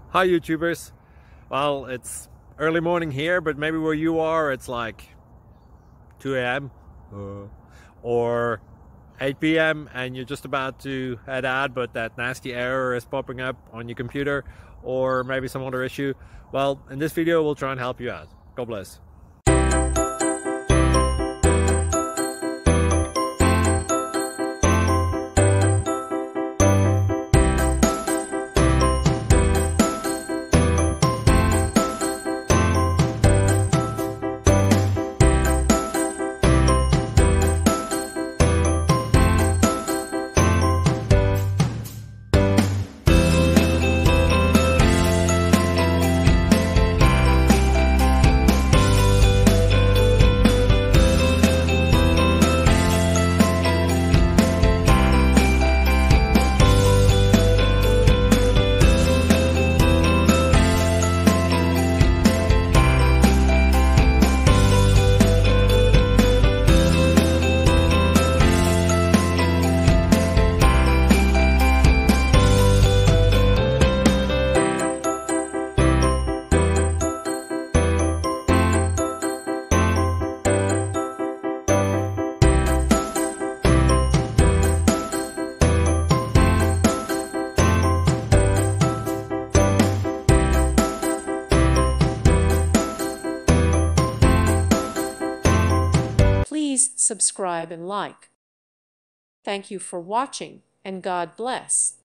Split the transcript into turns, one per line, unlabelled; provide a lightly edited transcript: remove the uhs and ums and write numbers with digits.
Hi YouTubers. Well, it's early morning here, but maybe where you are it's like 2 a.m. or 8 p.m. and you're just about to head out, but that nasty error is popping up on your computer, or maybe some other issue. Well, in this video we'll try and help you out. God bless.
Please subscribe and like. Thank you for watching, and God bless.